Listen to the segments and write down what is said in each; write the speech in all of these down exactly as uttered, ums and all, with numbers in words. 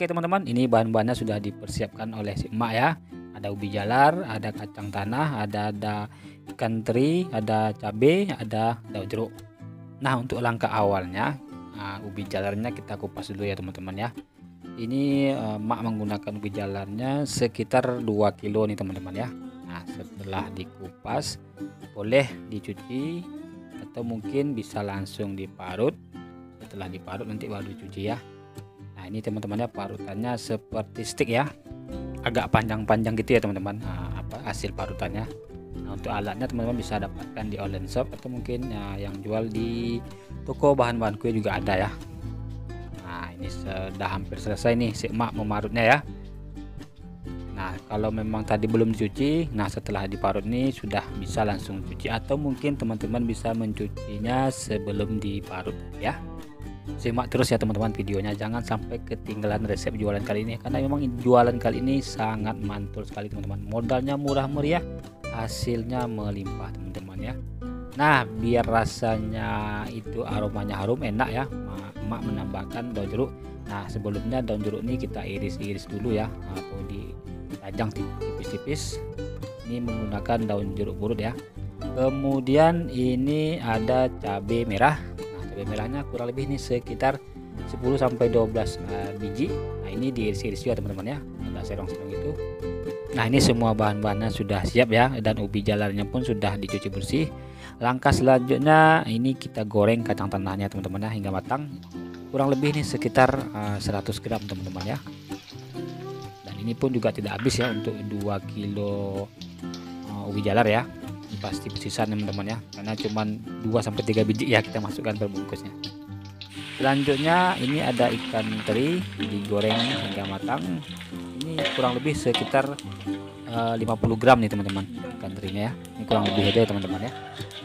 Oke teman-teman, ini bahan-bahannya sudah dipersiapkan oleh si emak ya. Ada ubi jalar, ada kacang tanah, ada ada ikan teri, ada cabai, ada daun jeruk. Nah, untuk langkah awalnya, nah, ubi jalarnya kita kupas dulu ya teman-teman ya. Ini eh, emak menggunakan ubi jalarnya sekitar dua kilo nih teman-teman ya. Nah, setelah dikupas boleh dicuci atau mungkin bisa langsung diparut. Setelah diparut nanti baru dicuci ya. Nah, ini teman-teman ya, parutannya seperti stik ya, agak panjang-panjang gitu ya teman-teman. Nah, apa hasil parutannya. Nah, untuk alatnya teman-teman bisa dapatkan di online shop atau mungkin ya, yang jual di toko bahan-bahan kue juga ada ya. Nah, ini sudah hampir selesai nih si emak memarutnya ya. Nah, kalau memang tadi belum dicuci, nah setelah diparut nih sudah bisa langsung cuci atau mungkin teman-teman bisa mencucinya sebelum diparut ya. Simak terus ya teman-teman videonya, jangan sampai ketinggalan resep jualan kali ini karena memang jualan kali ini sangat mantul sekali teman-teman. Modalnya murah meriah, hasilnya melimpah teman-teman ya. Nah, biar rasanya itu aromanya harum enak ya, emak menambahkan daun jeruk. Nah, sebelumnya daun jeruk ini kita iris-iris dulu ya, atau dirajang tipis-tipis. Ini menggunakan daun jeruk purut ya. Kemudian ini ada cabai merah. Cabai merahnya kurang lebih ini sekitar sepuluh sampai dua belas uh, biji. Nah, ini diiris-iris juga teman-teman ya, ada serong-serong itu. Nah, ini semua bahan-bahannya sudah siap ya, dan ubi jalarnya pun sudah dicuci bersih. Langkah selanjutnya ini kita goreng kacang tanahnya teman-teman ya hingga matang. Kurang lebih ini sekitar uh, seratus gram teman-teman ya. Dan ini pun juga tidak habis ya untuk dua kilo uh, ubi jalar ya. Pasti bersisa teman-teman ya, karena cuma dua sampai tiga biji ya kita masukkan per bungkusnya. Selanjutnya ini ada ikan teri digoreng hingga matang. Ini kurang lebih sekitar uh, lima puluh gram nih teman-teman ikan terinya ya. Ini kurang lebih aja teman-teman ya.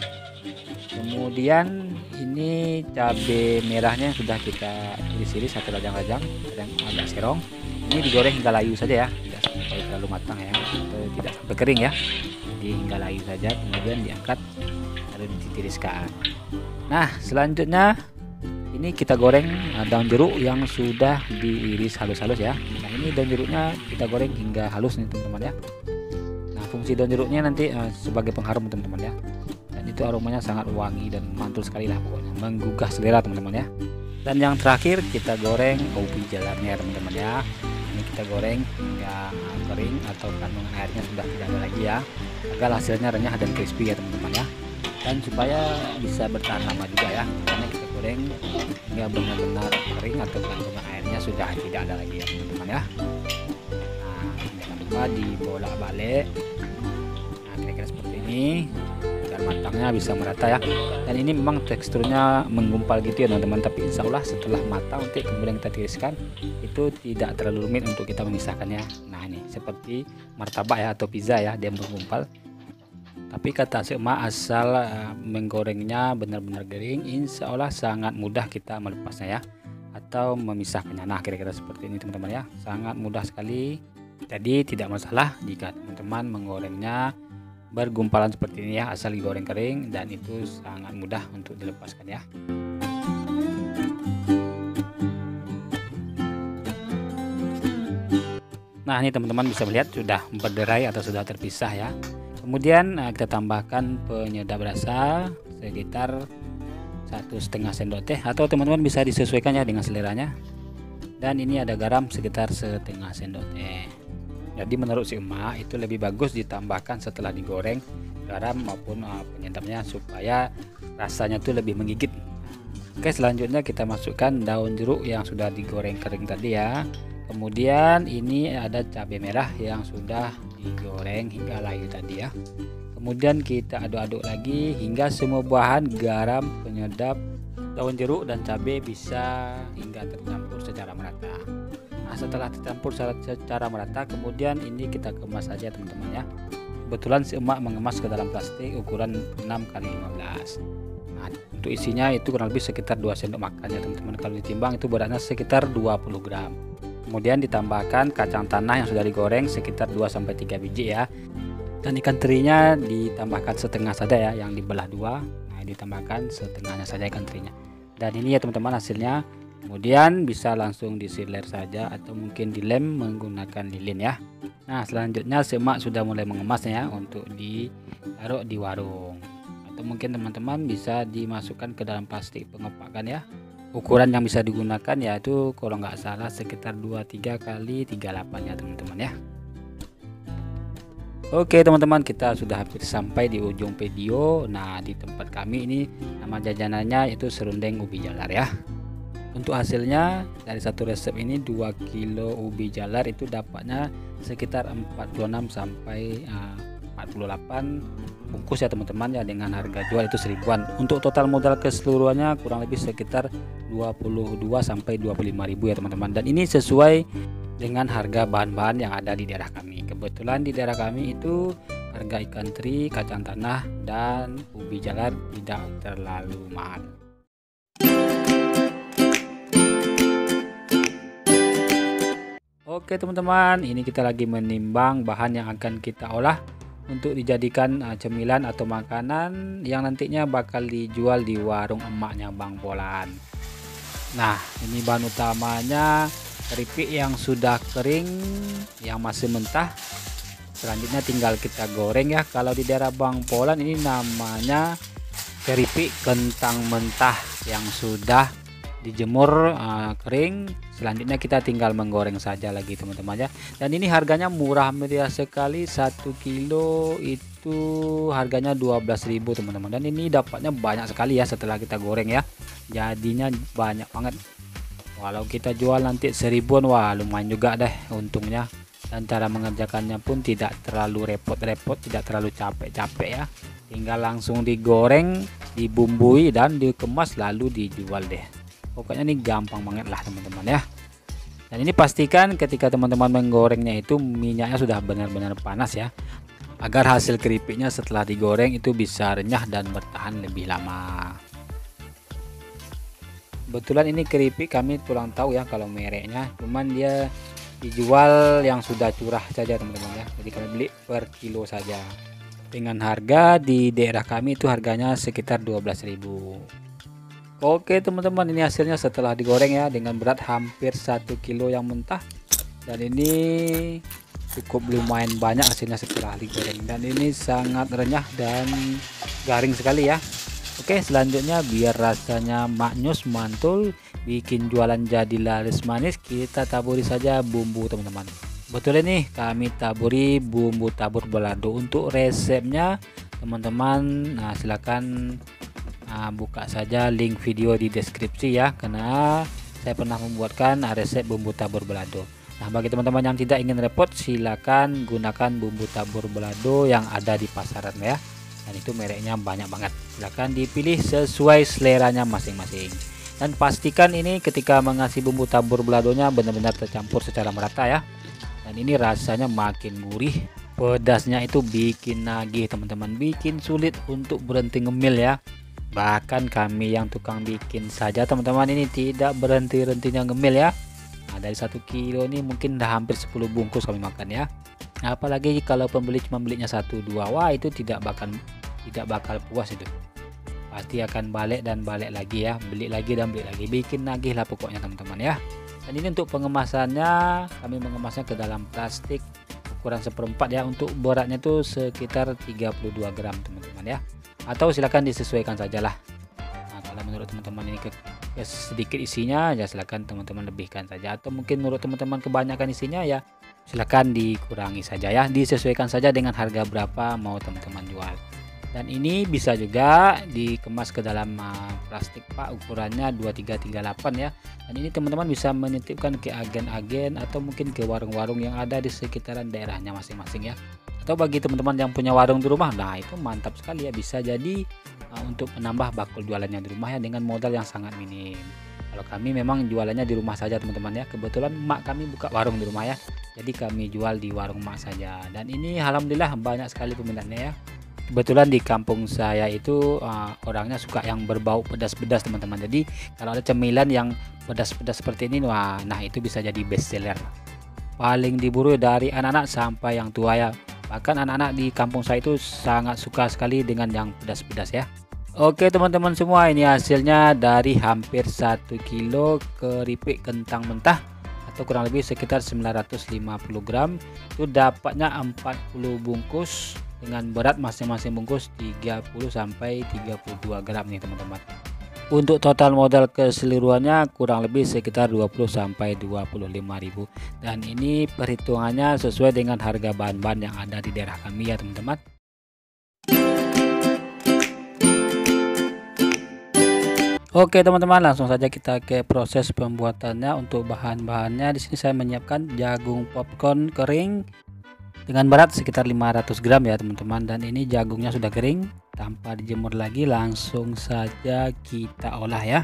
Kemudian ini cabai merahnya sudah kita iris-iris atau rajang-rajang yang agak serong. Ini digoreng hingga layu saja ya, tidak sampai terlalu matang ya, atau tidak sampai kering ya. Jadi hingga layu saja, kemudian diangkat lalu ditiriskan. Nah, selanjutnya ini kita goreng daun jeruk yang sudah diiris halus-halus ya. Nah, ini daun jeruknya kita goreng hingga halus nih teman-teman ya. Nah, fungsi daun jeruknya nanti uh, sebagai pengharum teman-teman ya. Dan itu aromanya sangat wangi dan mantul sekali lah pokoknya, menggugah selera teman-teman ya. Dan yang terakhir kita goreng ubi jalarnya teman-teman ya. Ini kita goreng hingga kering atau kandungan airnya sudah tidak ada lagi ya, agar hasilnya renyah dan crispy ya teman-teman ya. Dan supaya bisa bertahan lama juga ya, karena kita goreng hingga benar-benar kering atau kandungan airnya sudah tidak ada lagi ya teman-teman ya. Nah, jangan lupa dibolak-balik. Nah, kira-kira seperti ini agar matangnya bisa merata ya. Dan ini memang teksturnya menggumpal gitu ya teman-teman, tapi insya Allah setelah matang nanti kemudian kita tiriskan itu tidak terlalu rumit untuk kita memisahkannya. Nah, ini seperti martabak ya atau pizza ya, dia menggumpal. Tapi kata si emak asal uh, menggorengnya benar-benar kering, insya Allah sangat mudah kita melepasnya ya, atau memisahkannya. Nah, kira-kira seperti ini teman-teman ya, sangat mudah sekali. Jadi tidak masalah jika teman-teman menggorengnya bergumpalan seperti ini ya, asal digoreng kering, dan itu sangat mudah untuk dilepaskan ya. Nah, ini teman-teman bisa melihat sudah berderai atau sudah terpisah ya. Kemudian kita tambahkan penyedap rasa sekitar satu setengah sendok teh, atau teman-teman bisa disesuaikan ya dengan seleranya. Dan ini ada garam sekitar setengah sendok teh. Jadi menurut si emak itu lebih bagus ditambahkan setelah digoreng garam maupun uh, penyedapnya supaya rasanya tuh lebih menggigit. Oke, selanjutnya kita masukkan daun jeruk yang sudah digoreng kering tadi ya. Kemudian ini ada cabai merah yang sudah digoreng hingga layu tadi ya. Kemudian kita aduk-aduk lagi hingga semua bahan garam, penyedap, daun jeruk dan cabai bisa hingga tercampur secara merata. Nah, setelah tercampur secara merata, kemudian ini kita kemas saja teman-teman ya. Kebetulan si emak mengemas ke dalam plastik ukuran enam kali lima belas. Nah, untuk isinya itu kurang lebih sekitar dua sendok makan ya teman-teman. Kalau ditimbang itu beratnya sekitar dua puluh gram. Kemudian ditambahkan kacang tanah yang sudah digoreng sekitar dua sampai tiga biji ya. Dan ikan terinya ditambahkan setengah saja ya, yang dibelah dua. Nah, ditambahkan setengahnya saja ikan terinya. Dan ini ya teman-teman hasilnya Kemudian bisa langsung disiler saja atau mungkin dilem menggunakan lilin ya. Nah selanjutnya semak sudah mulai mengemasnya ya untuk ditaruh di warung, atau mungkin teman-teman bisa dimasukkan ke dalam plastik pengepakan ya. Ukuran yang bisa digunakan yaitu kalau nggak salah sekitar dua puluh tiga kali tiga puluh delapan ya teman-teman ya. Oke teman-teman, kita sudah hampir sampai di ujung video. Nah di tempat kami ini nama jajanannya itu serundeng ubi jalar ya. Untuk hasilnya dari satu resep ini dua kilo ubi jalar itu dapatnya sekitar empat puluh enam sampai empat puluh delapan bungkus ya teman-teman ya, dengan harga jual itu seribuan. Untuk total modal keseluruhannya kurang lebih sekitar dua puluh dua sampai dua puluh lima ribu ya teman-teman, dan ini sesuai dengan harga bahan-bahan yang ada di daerah kami. Kebetulan di daerah kami itu harga ikan teri, kacang tanah, dan ubi jalar tidak terlalu mahal. Oke teman-teman, ini kita lagi menimbang bahan yang akan kita olah untuk dijadikan uh, cemilan atau makanan yang nantinya bakal dijual di warung emaknya Bang Polan. Nah ini bahan utamanya keripik yang sudah kering, yang masih mentah. Selanjutnya tinggal kita goreng ya. Kalau di daerah Bang Polan ini namanya keripik kentang mentah yang sudah dijemur uh, kering. Selanjutnya kita tinggal menggoreng saja lagi teman-teman ya. Dan ini harganya murah meriah sekali, satu kilo itu harganya dua belas ribu teman-teman. Dan ini dapatnya banyak sekali ya setelah kita goreng ya. Jadinya banyak banget. Walau kita jual nanti seribuan, wah lumayan juga deh untungnya. Dan cara mengerjakannya pun tidak terlalu repot-repot, tidak terlalu capek-capek ya. Tinggal langsung digoreng, dibumbui dan dikemas lalu dijual deh. Pokoknya ini gampang banget lah teman-teman ya. Dan ini pastikan ketika teman-teman menggorengnya itu minyaknya sudah benar-benar panas ya, agar hasil keripiknya setelah digoreng itu bisa renyah dan bertahan lebih lama. Kebetulan ini keripik kami kurang tahu ya kalau mereknya, cuman dia dijual yang sudah curah saja teman-teman ya. Jadi kami beli per kilo saja. Dengan harga di daerah kami itu harganya sekitar dua belas ribu. Oke teman-teman, ini hasilnya setelah digoreng ya, dengan berat hampir satu kilo yang mentah. Dan ini cukup lumayan banyak hasilnya setelah digoreng, dan ini sangat renyah dan garing sekali ya. Oke, selanjutnya biar rasanya maknyus mantul, bikin jualan jadi laris manis, kita taburi saja bumbu teman-teman. Betul ini kami taburi bumbu tabur balado. Untuk resepnya teman-teman, nah silakan nah, buka saja link video di deskripsi ya, karena saya pernah membuatkan resep bumbu tabur balado. Nah bagi teman-teman yang tidak ingin repot, silakan gunakan bumbu tabur balado yang ada di pasaran ya. Dan itu mereknya banyak banget, silahkan dipilih sesuai seleranya masing-masing. Dan pastikan ini ketika mengasih bumbu tabur baladonya benar-benar tercampur secara merata ya. Dan ini rasanya makin gurih, pedasnya itu bikin nagih teman-teman, bikin sulit untuk berhenti ngemil ya. Bahkan kami yang tukang bikin saja teman-teman ini tidak berhenti-hentinya ngemil ya. Nah dari satu kilo ini mungkin udah hampir sepuluh bungkus kami makan ya. Nah, apalagi kalau pembeli cuma belinya satu dua, wah itu tidak bakal tidak bakal puas itu. Pasti akan balik dan balik lagi ya, beli lagi dan beli lagi, bikin nagih lah pokoknya teman-teman ya. Dan ini untuk pengemasannya, kami mengemasnya ke dalam plastik ukuran seperempat ya. Untuk beratnya itu sekitar tiga puluh dua gram teman-teman ya. Atau silakan disesuaikan sajalah. Nah, kalau menurut teman-teman ini ke, ke sedikit isinya ya silakan teman-teman lebihkan saja, atau mungkin menurut teman-teman kebanyakan isinya ya silakan dikurangi saja ya, disesuaikan saja dengan harga berapa mau teman-teman jual. Dan ini bisa juga dikemas ke dalam uh, plastik pak, ukurannya dua tiga tiga delapan ya. Dan ini teman-teman bisa menitipkan ke agen-agen atau mungkin ke warung-warung yang ada di sekitaran daerahnya masing-masing ya. Atau bagi teman-teman yang punya warung di rumah, nah itu mantap sekali ya, bisa jadi uh, untuk menambah bakul jualannya di rumah ya dengan modal yang sangat minim. Kalau kami memang jualannya di rumah saja teman-teman ya. Kebetulan emak kami buka warung di rumah ya, jadi kami jual di warung emak saja. Dan ini alhamdulillah banyak sekali peminatnya ya. Kebetulan di kampung saya itu uh, orangnya suka yang berbau pedas-pedas teman-teman. Jadi kalau ada cemilan yang pedas-pedas seperti ini, wah, nah itu bisa jadi best seller. Paling diburu dari anak-anak sampai yang tua ya. Bahkan anak-anak di kampung saya itu sangat suka sekali dengan yang pedas-pedas ya. Oke teman-teman semua, ini hasilnya dari hampir satu kilo keripik kentang mentah atau kurang lebih sekitar sembilan ratus lima puluh gram. Itu dapatnya empat puluh bungkus dengan berat masing-masing bungkus tiga puluh sampai tiga puluh dua gram nih teman-teman. Untuk total modal keseluruhannya kurang lebih sekitar dua puluh sampai dua puluh lima ribu, dan ini perhitungannya sesuai dengan harga bahan-bahan yang ada di daerah kami ya teman-teman. Oke teman-teman, langsung saja kita ke proses pembuatannya. Untuk bahan-bahannya di sini saya menyiapkan jagung popcorn kering dengan berat sekitar lima ratus gram ya teman-teman, dan ini jagungnya sudah kering tanpa dijemur lagi, langsung saja kita olah ya.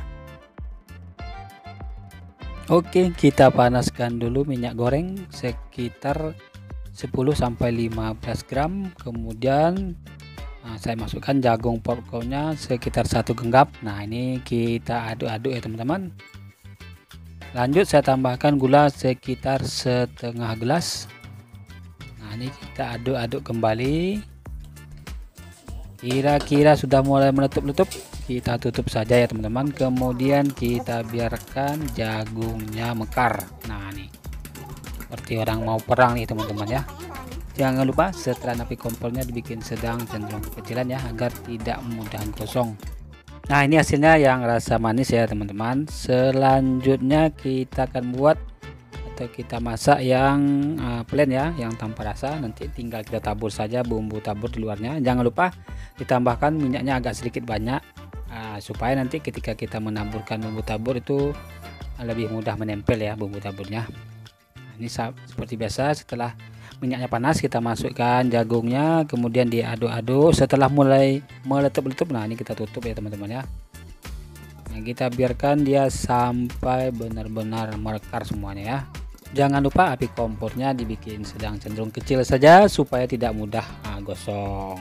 Oke, kita panaskan dulu minyak goreng sekitar sepuluh sampai lima belas gram, kemudian nah, saya masukkan jagung popcornnya sekitar satu genggam. Nah ini kita aduk-aduk ya teman-teman. Lanjut saya tambahkan gula sekitar setengah gelas. Nah ini kita aduk-aduk kembali. Kira-kira sudah mulai meletup-letup, kita tutup saja ya teman-teman. Kemudian kita biarkan jagungnya mekar. Nah nih seperti orang mau perang nih teman-teman ya. Jangan lupa setelah api kompornya dibikin sedang cenderung kecilan ya, agar tidak mudah gosong. Nah ini hasilnya yang rasa manis ya teman-teman. Selanjutnya kita akan buat atau kita masak yang uh, plain ya, yang tanpa rasa. Nanti tinggal kita tabur saja bumbu tabur di luarnya. Jangan lupa ditambahkan minyaknya agak sedikit banyak, uh, supaya nanti ketika kita menaburkan bumbu tabur itu uh, lebih mudah menempel ya bumbu taburnya. Nah, ini seperti biasa, setelah minyaknya panas kita masukkan jagungnya, kemudian diaduk-aduk. Setelah mulai meletup-letup, nah ini kita tutup ya teman-teman ya. Nah, kita biarkan dia sampai benar-benar mekar semuanya ya. Jangan lupa api kompornya dibikin sedang cenderung kecil saja supaya tidak mudah nah, gosong.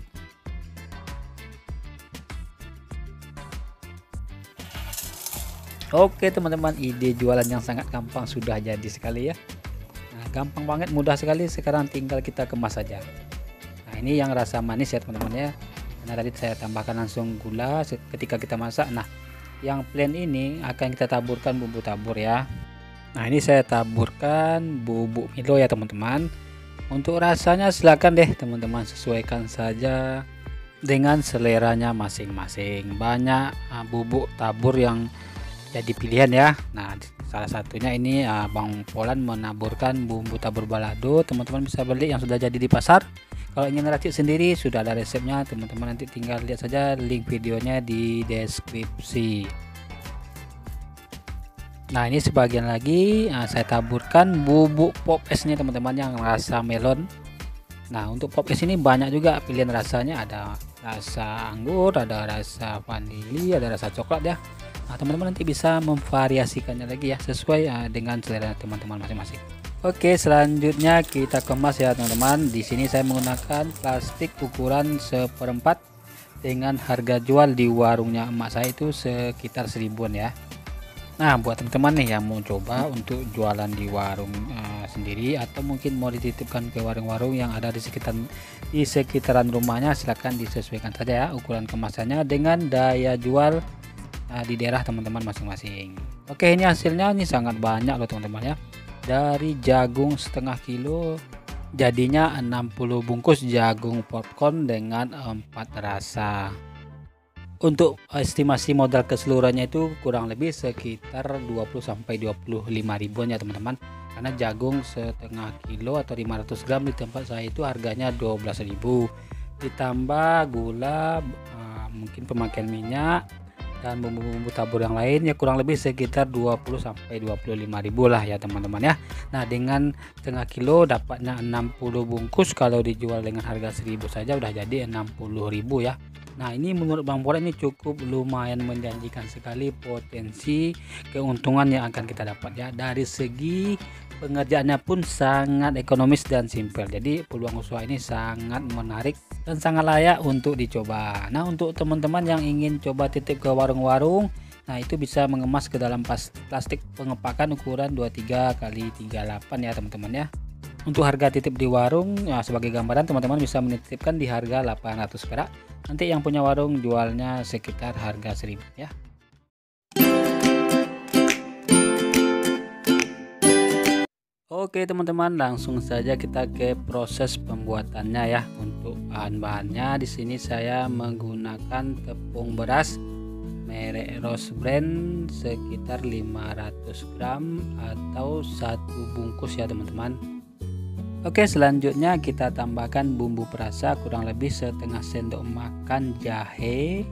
Oke teman-teman, ide jualan yang sangat gampang sudah jadi sekali ya. Nah, gampang banget, mudah sekali. Sekarang tinggal kita kemas saja. Nah ini yang rasa manis ya teman-teman ya. Karena tadi saya tambahkan langsung gula ketika kita masak. Nah yang plain ini akan kita taburkan bumbu tabur ya. Nah ini saya taburkan bubuk Milo ya teman-teman. Untuk rasanya silakan deh teman-teman, sesuaikan saja dengan seleranya masing-masing. Banyak uh, bubuk tabur yang jadi pilihan ya. Nah salah satunya ini uh, Bang Polan menaburkan bumbu tabur balado. Teman-teman bisa beli yang sudah jadi di pasar. Kalau ingin racik sendiri sudah ada resepnya teman-teman, nanti tinggal lihat saja link videonya di deskripsi. Nah ini sebagian lagi nah, saya taburkan bubuk pop esnya teman-teman yang rasa melon. Nah untuk pop es ini banyak juga pilihan rasanya, ada rasa anggur, ada rasa vanili, ada rasa coklat ya. Nah teman-teman nanti bisa memvariasikannya lagi ya, sesuai uh, dengan selera teman-teman masing-masing. Oke, selanjutnya kita kemas ya teman-teman. Di sini saya menggunakan plastik ukuran seperempat dengan harga jual di warungnya emak saya itu sekitar seribuan ya. Nah buat teman-teman nih yang mau coba untuk jualan di warung uh, sendiri, atau mungkin mau dititipkan ke warung-warung yang ada di sekitar di sekitaran rumahnya, silahkan disesuaikan saja ya ukuran kemasannya dengan daya jual uh, di daerah teman-teman masing-masing. Oke, ini hasilnya ini sangat banyak loh teman-teman ya. Dari jagung setengah kilo jadinya enam puluh bungkus jagung popcorn dengan empat rasa. Untuk estimasi modal keseluruhannya itu kurang lebih sekitar dua puluh sampai dua puluh lima ribuan ya teman-teman. Karena jagung setengah kilo atau lima ratus gram di tempat saya itu harganya dua belas ribu. Ditambah gula, mungkin pemakaian minyak dan bumbu-bumbu tabur yang lain ya kurang lebih sekitar dua puluh sampai dua puluh lima ribu lah ya teman-teman ya. Nah dengan setengah kilo dapatnya enam puluh bungkus, kalau dijual dengan harga seribu saja udah jadi enam puluh ribu ya. Nah ini menurut Bang Polan ini cukup lumayan menjanjikan sekali potensi keuntungan yang akan kita dapat ya. Dari segi pengerjaannya pun sangat ekonomis dan simpel. Jadi peluang usaha ini sangat menarik dan sangat layak untuk dicoba. Nah untuk teman-teman yang ingin coba titip ke warung-warung, nah itu bisa mengemas ke dalam plastik pengepakan ukuran dua puluh tiga kali tiga puluh delapan ya teman-teman ya. Untuk harga titip di warung ya, sebagai gambaran teman-teman bisa menitipkan di harga delapan ratus perak. Nanti yang punya warung jualnya sekitar harga seribu ya. Oke teman-teman, langsung saja kita ke proses pembuatannya ya. Untuk bahan-bahannya di sini saya menggunakan tepung beras merek Rose Brand sekitar lima ratus gram atau satu bungkus ya teman-teman. Oke, selanjutnya kita tambahkan bumbu perasa kurang lebih setengah sendok makan jahe.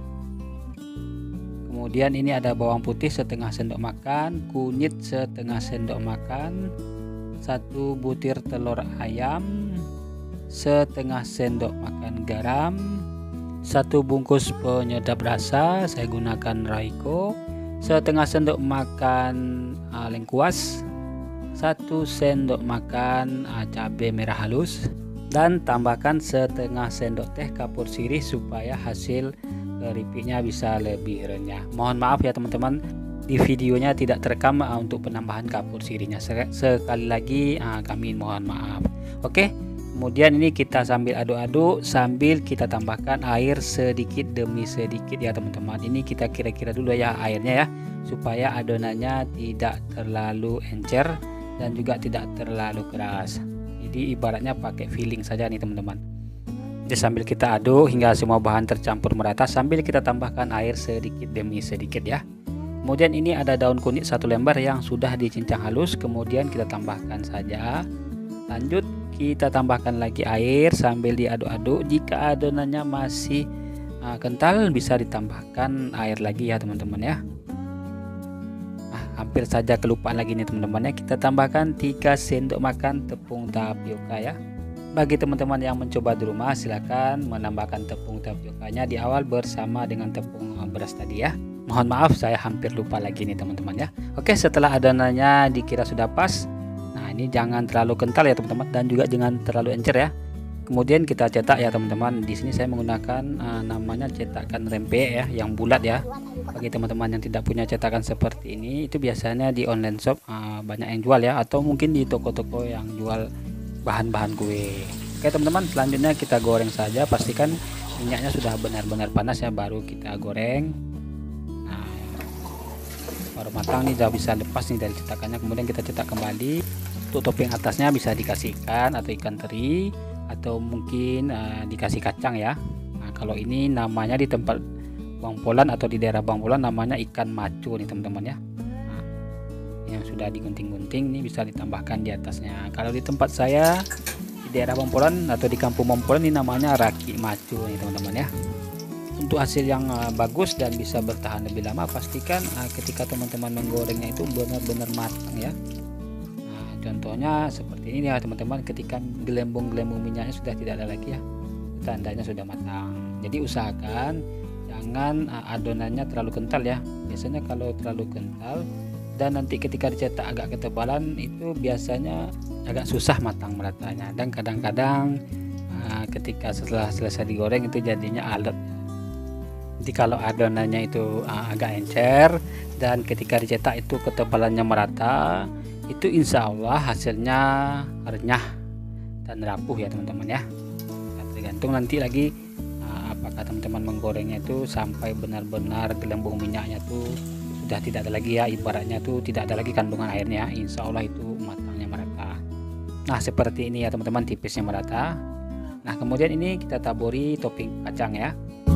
Kemudian ini ada bawang putih setengah sendok makan, kunyit setengah sendok makan, satu butir telur ayam, setengah sendok makan garam, satu bungkus penyedap rasa saya gunakan Royco, setengah sendok makan uh, lengkuas, satu sendok makan uh, cabai merah halus, dan tambahkan setengah sendok teh kapur sirih supaya hasil keripiknya bisa lebih renyah. Mohon maaf ya teman-teman, di videonya tidak terekam uh, untuk penambahan kapur sirihnya. Sekali lagi uh, kami mohon maaf. Oke, kemudian ini kita sambil aduk-aduk sambil kita tambahkan air sedikit demi sedikit ya teman-teman. Ini kita kira-kira dulu ya airnya ya, supaya adonannya tidak terlalu encer dan juga tidak terlalu keras. Jadi ibaratnya pakai feeling saja nih teman-teman. Jadi sambil kita aduk hingga semua bahan tercampur merata sambil kita tambahkan air sedikit demi sedikit ya. Kemudian ini ada daun kunyit satu lembar yang sudah dicincang halus, kemudian kita tambahkan saja. Lanjut kita tambahkan lagi air sambil diaduk-aduk. Jika adonannya masih uh, kental bisa ditambahkan air lagi ya teman-teman ya. Hampir saja kelupaan lagi nih teman-teman ya, kita tambahkan tiga sendok makan tepung tapioka ya. Bagi teman-teman yang mencoba di rumah silakan menambahkan tepung tapiokanya di awal bersama dengan tepung beras tadi ya. Mohon maaf saya hampir lupa lagi nih teman-teman ya. Oke, setelah adonannya dikira sudah pas, nah ini jangan terlalu kental ya teman-teman dan juga jangan terlalu encer ya. Kemudian kita cetak ya teman-teman. Di sini saya menggunakan uh, namanya cetakan rempeyek ya, yang bulat ya. Bagi teman-teman yang tidak punya cetakan seperti ini, itu biasanya di online shop uh, banyak yang jual ya, atau mungkin di toko-toko yang jual bahan-bahan kue. Oke teman-teman, selanjutnya kita goreng saja. Pastikan minyaknya sudah benar-benar panas ya, baru kita goreng. Nah, baru matang nih, sudah bisa lepas nih dari cetakannya. Kemudian kita cetak kembali. Untuk topping atasnya bisa dikasih ikan atau ikan teri, atau mungkin uh, dikasih kacang ya. Nah kalau ini namanya di tempat Bangpolan atau di daerah Bangpolan namanya ikan macu nih teman-teman ya. Nah, yang sudah digunting-gunting ini bisa ditambahkan di atasnya. Kalau di tempat saya di daerah Bangpolan atau di kampung Bangpolan ini namanya raki macu nih teman-teman ya. Untuk hasil yang uh, bagus dan bisa bertahan lebih lama, pastikan uh, ketika teman-teman menggorengnya itu benar-benar matang ya. Contohnya seperti ini ya teman-teman, ketika gelembung-gelembung minyaknya sudah tidak ada lagi ya, tandanya sudah matang. Jadi usahakan jangan adonannya terlalu kental ya. Biasanya kalau terlalu kental dan nanti ketika dicetak agak ketebalan, itu biasanya agak susah matang meratanya. Dan kadang-kadang ketika setelah selesai digoreng itu jadinya alat. Jadi kalau adonannya itu agak encer dan ketika dicetak itu ketebalannya merata, itu insya Allah hasilnya renyah dan rapuh ya teman-teman ya. Nah, tergantung nanti lagi uh, apakah teman-teman menggorengnya itu sampai benar-benar gelembung minyaknya tuh sudah tidak ada lagi ya, ibaratnya tuh tidak ada lagi kandungan airnya. Insya Allah itu matangnya merata. Nah seperti ini ya teman-teman, tipisnya merata. Nah kemudian ini kita taburi topping kacang ya.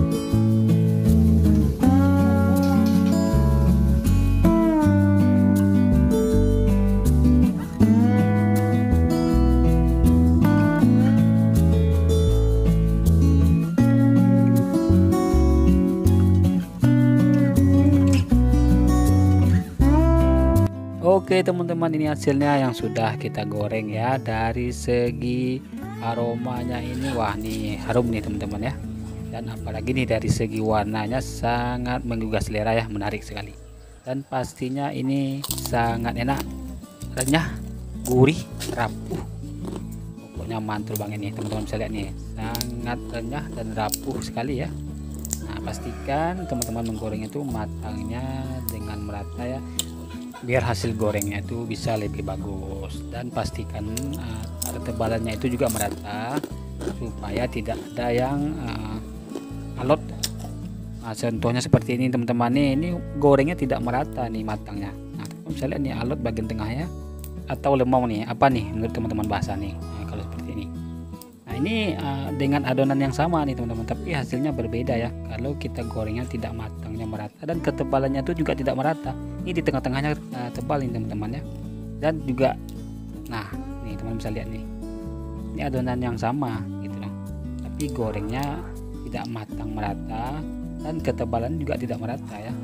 Oke teman-teman, ini hasilnya yang sudah kita goreng ya. Dari segi aromanya ini wah nih harum nih teman-teman ya. Dan apalagi nih dari segi warnanya sangat menggugah selera ya, menarik sekali. Dan pastinya ini sangat enak, renyah, gurih, rapuh. Pokoknya mantul banget nih teman-teman, bisa lihat nih, sangat renyah dan rapuh sekali ya. Nah pastikan teman-teman menggoreng itu matangnya dengan merata ya. biar hasil gorengnya itu bisa lebih bagus. Dan pastikan uh, ketebalannya itu juga merata supaya tidak ada yang uh, alot. Nah, contohnya seperti ini teman-teman, nih ini gorengnya tidak merata nih matangnya. Nah, bisa lihat nih alot bagian tengahnya atau lemau nih, apa nih menurut teman-teman bahasa nih. Nah, kalau seperti ini, nah ini uh, dengan adonan yang sama nih teman-teman, tapi hasilnya berbeda ya. Kalau kita gorengnya tidak matangnya merata dan ketebalannya itu juga tidak merata. Ini di tengah-tengahnya uh, tebal ini teman-teman ya. Dan juga, nah nih teman bisa lihat nih, ini adonan yang sama gitu loh, tapi gorengnya tidak matang merata dan ketebalan juga tidak merata ya.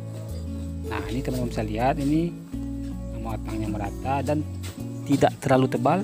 Nah ini teman-teman bisa lihat, ini matangnya merata dan tidak terlalu tebal.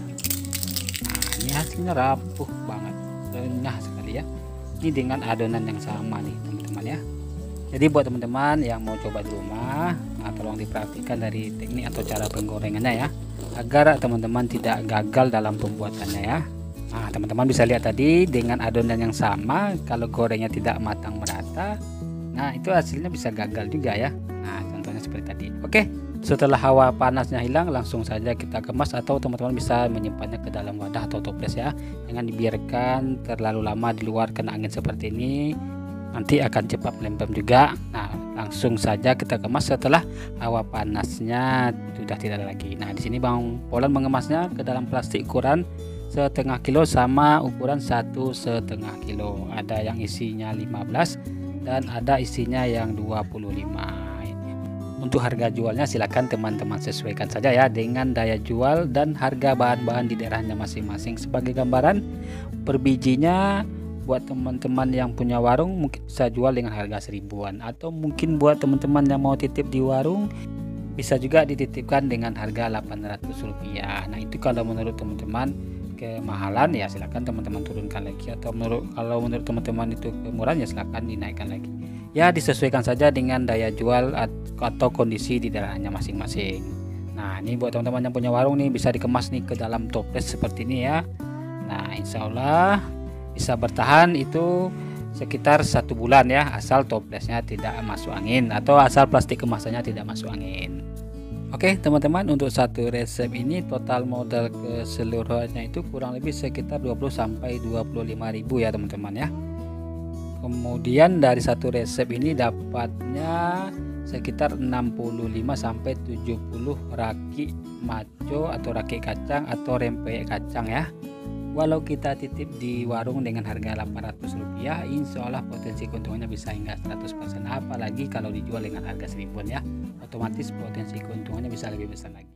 Nah ini hasilnya rapuh banget, renyah sekali ya. Ini dengan adonan yang sama nih teman-teman ya. Jadi buat teman-teman yang mau coba di rumah, nah, tolong diperhatikan dari teknik atau cara penggorengannya ya, agar teman-teman tidak gagal dalam pembuatannya ya. Nah teman-teman bisa lihat tadi dengan adonan yang sama, kalau gorengnya tidak matang merata, nah itu hasilnya bisa gagal juga ya. Nah contohnya seperti tadi. Oke, setelah hawa panasnya hilang, langsung saja kita kemas, atau teman-teman bisa menyimpannya ke dalam wadah atau toples ya. Jangan dibiarkan terlalu lama di luar kena angin seperti ini, nanti akan cepat melempem juga. Nah langsung saja kita kemas setelah hawa panasnya sudah tidak ada lagi. Nah di sini Bang Polan mengemasnya ke dalam plastik ukuran setengah kilo sama ukuran satu setengah kilo. Ada yang isinya lima belas dan ada isinya yang dua puluh lima. Untuk harga jualnya silakan teman-teman sesuaikan saja ya dengan daya jual dan harga bahan-bahan di daerahnya masing-masing. Sebagai gambaran, per bijinya buat teman-teman yang punya warung mungkin bisa jual dengan harga seribuan, atau mungkin buat teman-teman yang mau titip di warung bisa juga dititipkan dengan harga delapan ratus rupiah. Nah itu kalau menurut teman-teman kemahalan ya silakan teman-teman turunkan lagi, atau menurut kalau menurut teman-teman itu kemurahan ya silakan dinaikkan lagi. Ya disesuaikan saja dengan daya jual atau kondisi di daerahnya masing-masing. Nah ini buat teman-teman yang punya warung nih, bisa dikemas nih ke dalam toples seperti ini ya. Nah insya Allah bisa bertahan itu sekitar satu bulan ya, asal toplesnya tidak masuk angin atau asal plastik kemasannya tidak masuk angin. Oke teman-teman, untuk satu resep ini total modal keseluruhannya itu kurang lebih sekitar dua puluh sampai dua puluh lima ribu ya teman-teman ya. Kemudian dari satu resep ini dapatnya sekitar enam puluh lima sampai tujuh puluh raki maco atau raki kacang atau rempeyek kacang ya. Walau kita titip di warung dengan harga delapan ratus rupiah, insya Allah potensi keuntungannya bisa hingga seratus persen. Apalagi kalau dijual dengan harga seribuan ya, otomatis potensi keuntungannya bisa lebih besar lagi.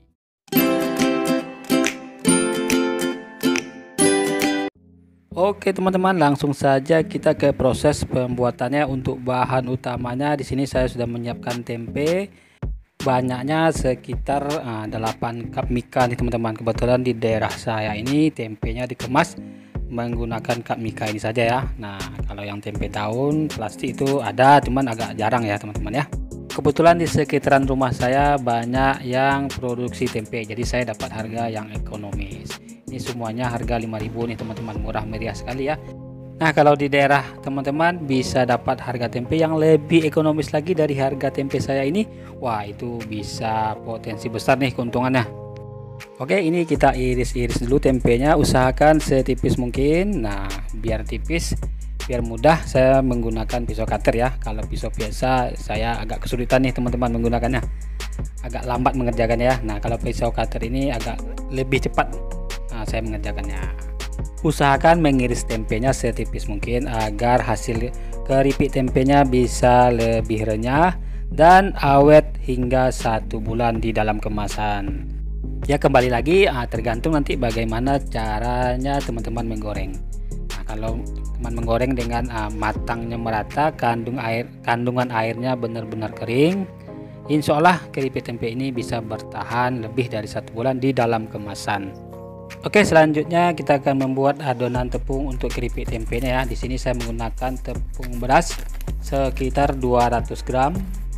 Oke teman-teman, langsung saja kita ke proses pembuatannya. Untuk bahan utamanya di sini saya sudah menyiapkan tempe, banyaknya sekitar uh, delapan cup mika nih teman-teman. Kebetulan di daerah saya ini tempenya dikemas menggunakan cup mika ini saja ya. Nah kalau yang tempe daun plastik itu ada, cuman agak jarang ya teman-teman ya. Kebetulan di sekitaran rumah saya banyak yang produksi tempe, jadi saya dapat harga yang ekonomis. Ini semuanya harga lima ribu nih teman-teman, murah meriah sekali ya. Nah kalau di daerah teman-teman bisa dapat harga tempe yang lebih ekonomis lagi dari harga tempe saya ini, wah itu bisa potensi besar nih keuntungannya. Oke, ini kita iris-iris dulu tempenya, usahakan setipis mungkin. Nah biar tipis, biar mudah, saya menggunakan pisau cutter ya. Kalau pisau biasa saya agak kesulitan nih teman-teman menggunakannya, agak lambat mengerjakannya ya. Nah kalau pisau cutter ini agak lebih cepat nah, saya mengerjakannya. Usahakan mengiris tempenya setipis mungkin agar hasil keripik tempenya bisa lebih renyah dan awet hingga satu bulan di dalam kemasan. Ya kembali lagi ah, tergantung nanti bagaimana caranya teman-teman menggoreng. Nah kalau teman menggoreng dengan ah, matangnya merata, kandung air kandungan airnya benar-benar kering, insya Allah keripik tempe ini bisa bertahan lebih dari satu bulan di dalam kemasan. Oke, selanjutnya kita akan membuat adonan tepung untuk keripik tempenya ya. Di sini saya menggunakan tepung beras sekitar dua ratus gram.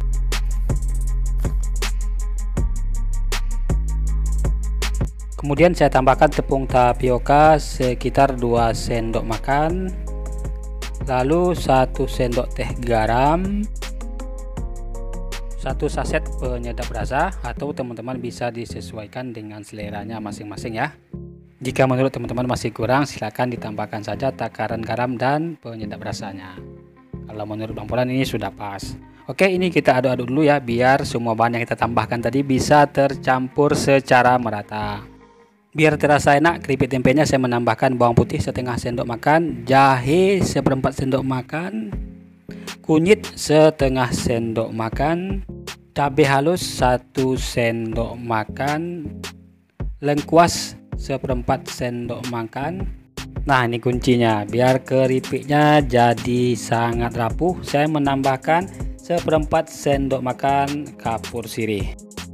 Kemudian saya tambahkan tepung tapioka sekitar dua sendok makan. Lalu satu sendok teh garam, satu saset penyedap rasa, atau teman-teman bisa disesuaikan dengan seleranya masing-masing ya. Jika menurut teman-teman masih kurang, silakan ditambahkan saja takaran garam dan penyedap rasanya. Kalau menurut Bang Polan ini sudah pas. Oke, ini kita aduk-aduk dulu ya, biar semua bahan yang kita tambahkan tadi bisa tercampur secara merata. Biar terasa enak, keripik tempenya saya menambahkan bawang putih setengah sendok makan, jahe seperempat sendok makan, kunyit setengah sendok makan, cabai halus satu sendok makan, lengkuas seperempat sendok makan. Nah, ini kuncinya, biar keripiknya jadi sangat rapuh, saya menambahkan seperempat sendok makan kapur sirih.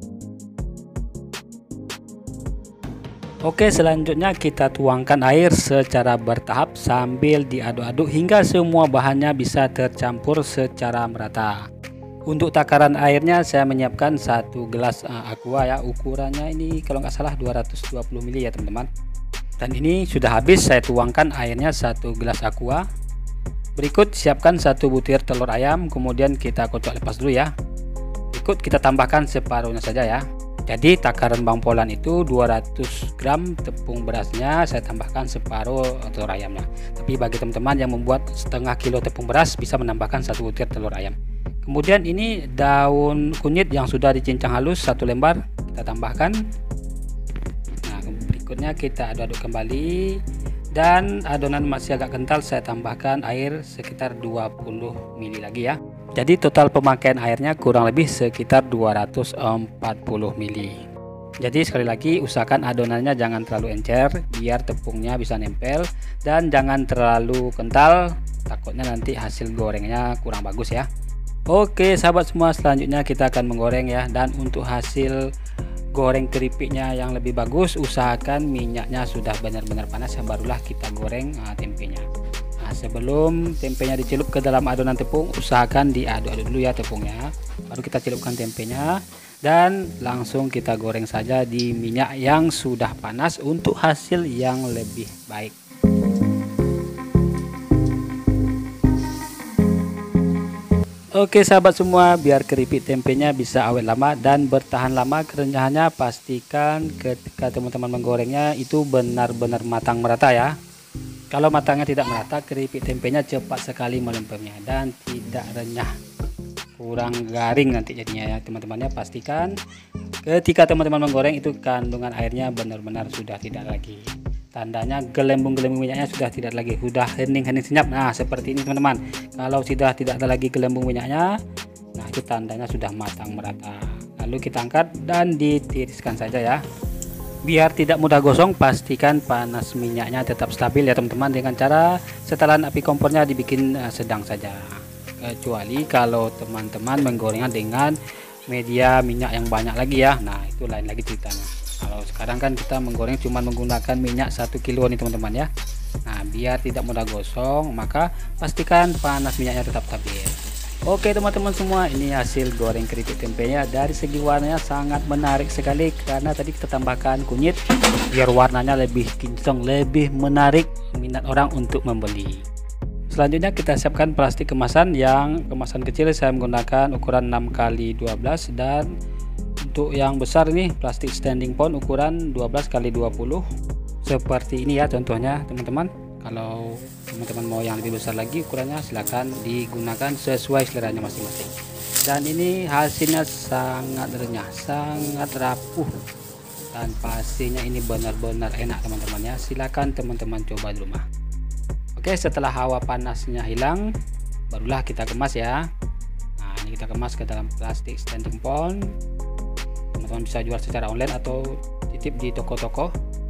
Oke, selanjutnya kita tuangkan air secara bertahap sambil diaduk-aduk hingga semua bahannya bisa tercampur secara merata. Untuk takaran airnya saya menyiapkan satu gelas uh, aqua ya, ukurannya ini kalau nggak salah dua ratus dua puluh mililiter ya teman-teman. Dan ini sudah habis, saya tuangkan airnya satu gelas aqua. Berikut siapkan satu butir telur ayam, kemudian kita kocok lepas dulu ya. Berikut kita tambahkan separuhnya saja ya. Jadi takaran Bang Polan itu dua ratus gram tepung berasnya, saya tambahkan separuh telur ayamnya. Tapi bagi teman-teman yang membuat setengah kilo tepung beras bisa menambahkan satu butir telur ayam. Kemudian ini daun kunyit yang sudah dicincang halus satu lembar kita tambahkan. Nah, berikutnya kita aduk-aduk kembali, dan adonan masih agak kental, saya tambahkan air sekitar dua puluh mililiter lagi ya. Jadi total pemakaian airnya kurang lebih sekitar dua ratus empat puluh mililiter. Jadi sekali lagi usahakan adonannya jangan terlalu encer biar tepungnya bisa nempel, dan jangan terlalu kental, takutnya nanti hasil gorengnya kurang bagus ya. Oke sahabat semua, selanjutnya kita akan menggoreng ya. Dan untuk hasil goreng keripiknya yang lebih bagus, usahakan minyaknya sudah benar-benar panas, barulah kita goreng uh, tempenya. Nah, sebelum tempenya dicelup ke dalam adonan tepung, usahakan diaduk-aduk dulu ya tepungnya, baru kita celupkan tempenya, dan langsung kita goreng saja di minyak yang sudah panas untuk hasil yang lebih baik. Oke sahabat semua, biar keripik tempenya bisa awet lama dan bertahan lama kerenyahannya, pastikan ketika teman-teman menggorengnya itu benar-benar matang merata ya. Kalau matangnya tidak merata, keripik tempenya cepat sekali melempemnya dan tidak renyah, kurang garing nanti jadinya ya teman-teman ya. Pastikan ketika teman-teman menggoreng itu kandungan airnya benar-benar sudah tidak lagi, tandanya gelembung-gelembung minyaknya sudah tidak lagi, sudah hening-hening senyap. Nah seperti ini teman-teman. Kalau sudah tidak ada lagi gelembung minyaknya, nah itu tandanya sudah matang merata. Lalu kita angkat dan ditiriskan saja ya. Biar tidak mudah gosong, pastikan panas minyaknya tetap stabil ya teman-teman, dengan cara setelan api kompornya dibikin sedang saja. Kecuali kalau teman-teman menggorengnya dengan media minyak yang banyak lagi ya, nah itu lain lagi ceritanya. Kalau sekarang kan kita menggoreng cuma menggunakan minyak satu kilo nih teman-teman ya. Nah biar tidak mudah gosong, maka pastikan panas minyaknya tetap stabil. Oke teman-teman semua, ini hasil goreng keripik tempenya. Dari segi warnanya sangat menarik sekali, karena tadi kita tambahkan kunyit biar warnanya lebih kinclong, lebih menarik minat orang untuk membeli. Selanjutnya kita siapkan plastik kemasan. Yang kemasan kecil saya menggunakan ukuran enam kali dua belas, dan untuk yang besar ini plastik standing pond ukuran dua belas kali dua puluh. Seperti ini ya contohnya teman-teman. Kalau teman-teman mau yang lebih besar lagi ukurannya, silahkan digunakan sesuai seleranya masing-masing. Dan ini hasilnya sangat renyah, sangat rapuh, dan pastinya ini benar-benar enak teman-teman ya. Silahkan teman-teman coba di rumah. Oke, setelah hawa panasnya hilang, barulah kita kemas ya. Nah ini kita kemas ke dalam plastik standing pond. Teman-teman bisa jual secara online atau titip di toko-toko,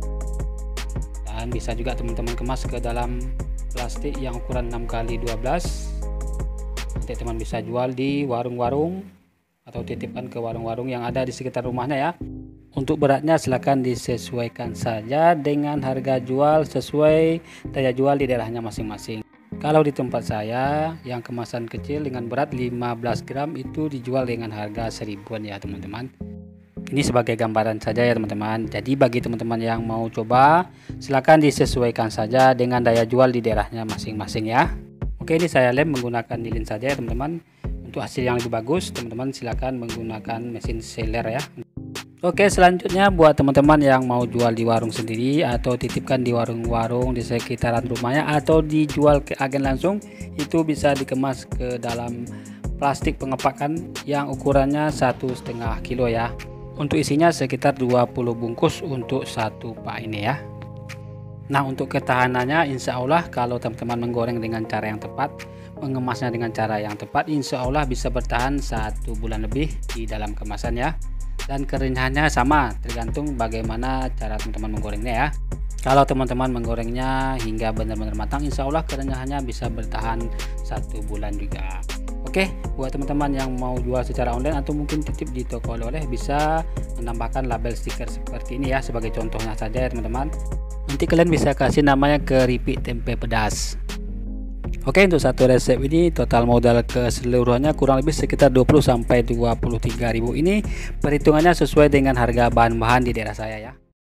dan bisa juga teman-teman kemas ke dalam plastik yang ukuran enam kali dua belas. Nanti teman bisa jual di warung-warung atau titipkan ke warung-warung yang ada di sekitar rumahnya ya. Untuk beratnya silahkan disesuaikan saja dengan harga jual sesuai daya jual di daerahnya masing-masing. Kalau di tempat saya yang kemasan kecil dengan berat lima belas gram itu dijual dengan harga seribuan ya teman-teman. Ini sebagai gambaran saja ya teman-teman. Jadi bagi teman-teman yang mau coba, silakan disesuaikan saja dengan daya jual di daerahnya masing-masing ya. Oke, ini saya lem menggunakan lilin saja ya teman-teman. untuk hasil yang lebih bagus, teman-teman silakan menggunakan mesin seler ya. Oke, selanjutnya buat teman-teman yang mau jual di warung sendiri atau titipkan di warung-warung di sekitaran rumahnya atau dijual ke agen langsung, itu bisa dikemas ke dalam plastik pengepakan yang ukurannya satu setengah kilo ya. Untuk isinya sekitar dua puluh bungkus untuk satu pak ini ya. Nah, untuk ketahanannya insya Allah kalau teman-teman menggoreng dengan cara yang tepat, mengemasnya dengan cara yang tepat, insya Allah bisa bertahan satu bulan lebih di dalam kemasan ya. Dan kerenyahannya sama, tergantung bagaimana cara teman-teman menggorengnya ya. Kalau teman-teman menggorengnya hingga benar-benar matang, insya Allah kerenyahannya bisa bertahan satu bulan juga. Oke, buat teman-teman yang mau jual secara online atau mungkin titip di toko oleh-oleh, bisa menambahkan label stiker seperti ini ya, sebagai contohnya saja ya teman-teman. Nanti kalian bisa kasih namanya keripik tempe pedas. Oke, untuk satu resep ini total modal keseluruhannya kurang lebih sekitar dua puluh sampai dua puluh tiga ribu. Ini perhitungannya sesuai dengan harga bahan-bahan di daerah saya ya.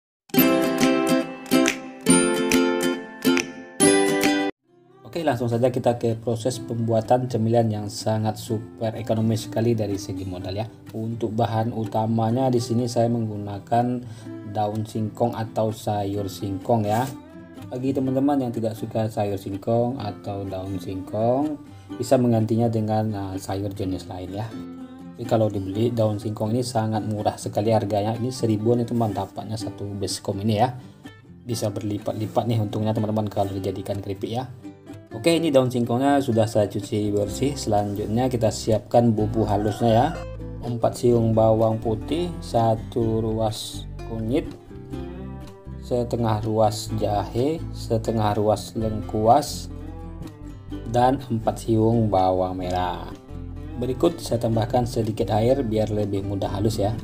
Oke, langsung saja kita ke proses pembuatan cemilan yang sangat super ekonomis sekali dari segi modal ya. Untuk bahan utamanya di sini saya menggunakan daun singkong atau sayur singkong ya. Bagi teman-teman yang tidak suka sayur singkong atau daun singkong, bisa menggantinya dengan uh, sayur jenis lain ya. Jadi kalau dibeli daun singkong ini sangat murah sekali harganya. Ini seribuan itu dapatnya satu baskom ini ya. Bisa berlipat-lipat nih untungnya teman-teman kalau dijadikan keripik ya. Oke, ini daun singkongnya sudah saya cuci bersih. Selanjutnya kita siapkan bumbu halusnya ya. empat siung bawang putih, satu ruas kunyit, setengah ruas jahe, setengah ruas lengkuas, dan empat siung bawang merah. Berikut saya tambahkan sedikit air biar lebih mudah halus ya.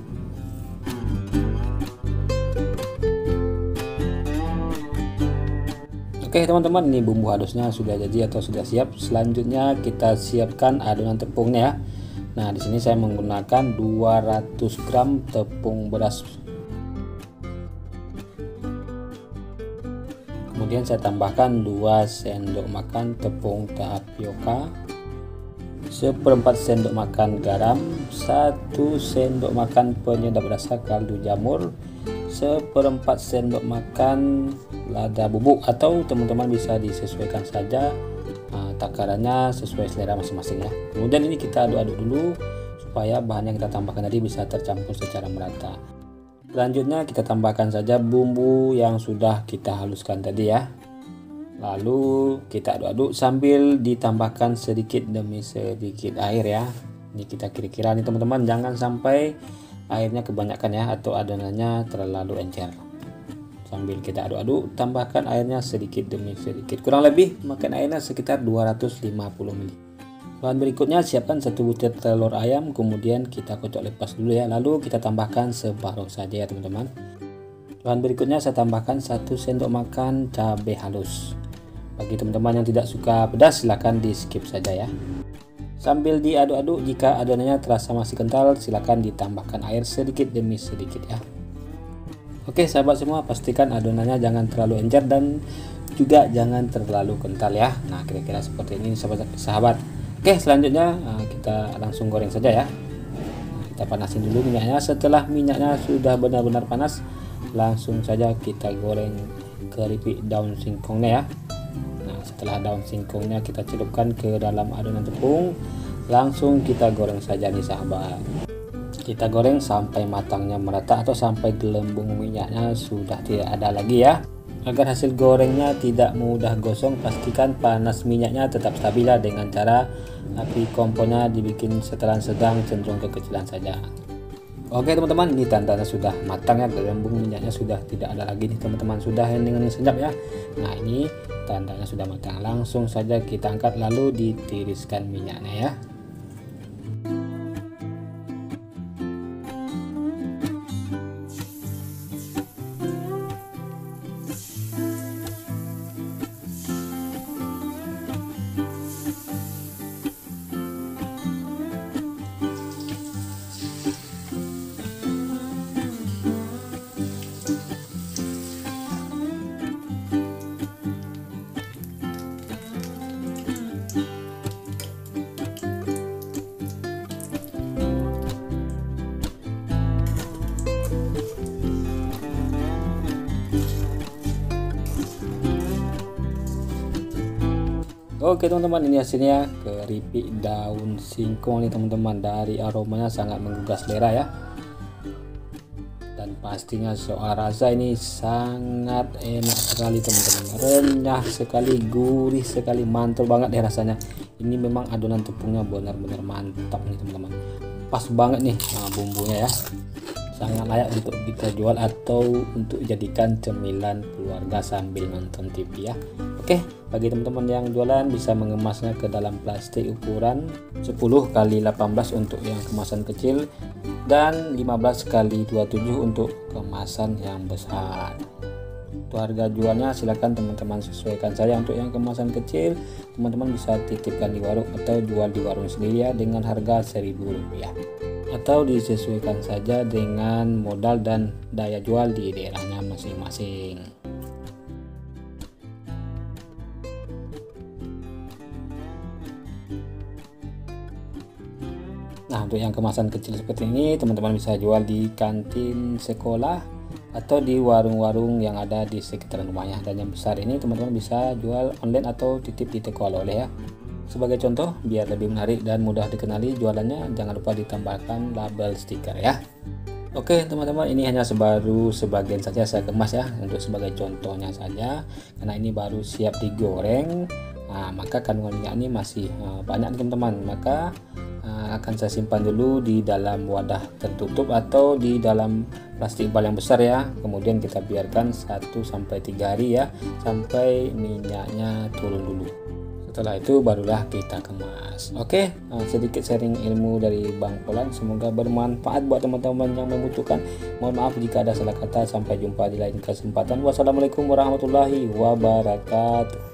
Oke teman-teman, ini bumbu halusnya sudah jadi atau sudah siap. Selanjutnya kita siapkan adonan tepungnya ya. Nah, di sini saya menggunakan dua ratus gram tepung beras. Kemudian saya tambahkan dua sendok makan tepung tapioka, seperempat sendok makan garam, satu sendok makan penyedap rasa kaldu jamur, seperempat sendok makan lada bubuk, atau teman-teman bisa disesuaikan saja uh, takarannya sesuai selera masing-masing ya. Kemudian ini kita aduk-aduk dulu supaya bahan yang kita tambahkan tadi bisa tercampur secara merata. Selanjutnya kita tambahkan saja bumbu yang sudah kita haluskan tadi ya. Lalu kita aduk-aduk sambil ditambahkan sedikit demi sedikit air ya. Ini kita kira-kira nih teman-teman, jangan sampai airnya kebanyakan ya atau adonannya terlalu encer. Sambil kita aduk-aduk, tambahkan airnya sedikit demi sedikit. Kurang lebih makan airnya sekitar dua ratus lima puluh mililiter. Bahan berikutnya siapkan satu butir telur ayam, kemudian kita kocok lepas dulu ya. Lalu kita tambahkan separuh saja ya teman-teman. Bahan berikutnya saya tambahkan satu sendok makan cabai halus. Bagi teman-teman yang tidak suka pedas silahkan di skip saja ya. Sambil diaduk-aduk, jika adonannya terasa masih kental, silahkan ditambahkan air sedikit demi sedikit ya. Oke sahabat semua, pastikan adonannya jangan terlalu encer dan juga jangan terlalu kental ya. Nah, kira-kira seperti ini sahabat. Oke, selanjutnya kita langsung goreng saja ya. Nah, kita panasin dulu minyaknya. Setelah minyaknya sudah benar-benar panas, langsung saja kita goreng keripik daun singkongnya ya. Nah, setelah daun singkongnya kita celupkan ke dalam adonan tepung, langsung kita goreng saja nih sahabat. Kita goreng sampai matangnya merata atau sampai gelembung minyaknya sudah tidak ada lagi ya. Agar hasil gorengnya tidak mudah gosong, pastikan panas minyaknya tetap stabil dengan cara api kompornya dibikin setelan sedang cenderung kekecilan saja. Oke teman-teman, ini tandanya sudah matang ya, gelembung minyaknya sudah tidak ada lagi nih teman-teman, sudah hening senyap ya. Nah, ini tandanya sudah matang. Langsung saja kita angkat lalu ditiriskan minyaknya ya. Oke teman-teman, ini hasilnya keripik daun singkong nih teman-teman. Dari aromanya sangat menggugah selera ya, dan pastinya soal rasa ini sangat enak sekali teman-teman, renyah sekali, gurih sekali, mantul banget deh rasanya. Ini memang adonan tepungnya benar-benar mantap nih teman-teman, pas banget nih nah, bumbunya ya, sangat layak untuk kita jual atau untuk jadikan cemilan keluarga sambil nonton T V ya. Oke, bagi teman-teman yang jualan bisa mengemasnya ke dalam plastik ukuran sepuluh kali delapan belas untuk yang kemasan kecil dan lima belas kali dua puluh tujuh untuk kemasan yang besar. Untuk harga jualnya silakan teman-teman sesuaikan saja. Untuk yang kemasan kecil teman-teman bisa titipkan di warung atau jual di warung sendiri ya dengan harga seribu rupiah, atau disesuaikan saja dengan modal dan daya jual di daerahnya masing-masing. Nah, untuk yang kemasan kecil seperti ini teman-teman bisa jual di kantin sekolah atau di warung-warung yang ada di sekitar rumahnya. Dan yang besar ini teman-teman bisa jual online atau titip di toko oleh-oleh ya. Sebagai contoh, biar lebih menarik dan mudah dikenali jualannya, jangan lupa ditambahkan label stiker ya. Oke teman-teman, ini hanya sebaru sebagian saja saya kemas ya, untuk sebagai contohnya saja, karena ini baru siap digoreng. Nah, maka kandungan minyak ini masih uh, banyak teman-teman, maka uh, akan saya simpan dulu di dalam wadah tertutup atau di dalam plastik bal yang besar ya. Kemudian kita biarkan satu sampai tiga hari ya, sampai minyaknya turun dulu. Setelah itu barulah kita kemas. Oke, sedikit sharing ilmu dari Bang Polan, semoga bermanfaat buat teman-teman yang membutuhkan. Mohon maaf jika ada salah kata. Sampai jumpa di lain kesempatan. Wassalamualaikum warahmatullahi wabarakatuh.